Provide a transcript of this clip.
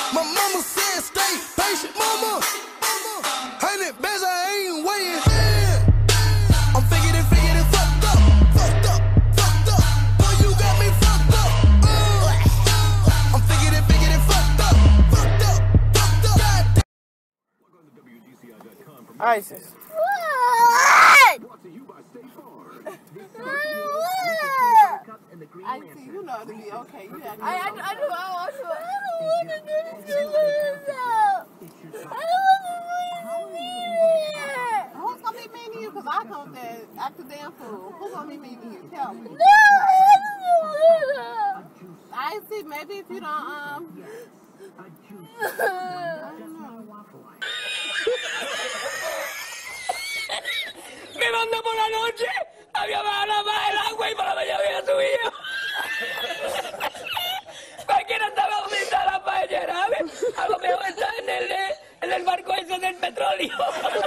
My mama said stay patient, mama. 100 bands, I ain't waiting. I'm figured it, fucked up. Boy, you got me fucked up. I'm figured it, fucked up. ISIS. I see, you know to be okay. You have to I do. I want to do this. Who's gonna be mean to you? Because I come there after damn fool. Who's gonna be mean to you? Tell me. I see, maybe if you don't, I don't know. Me mandó por la noche, había bajado la baja el agua y por la mañana había subido. Cualquiera estaba donde está la paellera, ¿ves? A lo mejor está en el barco ese del petróleo.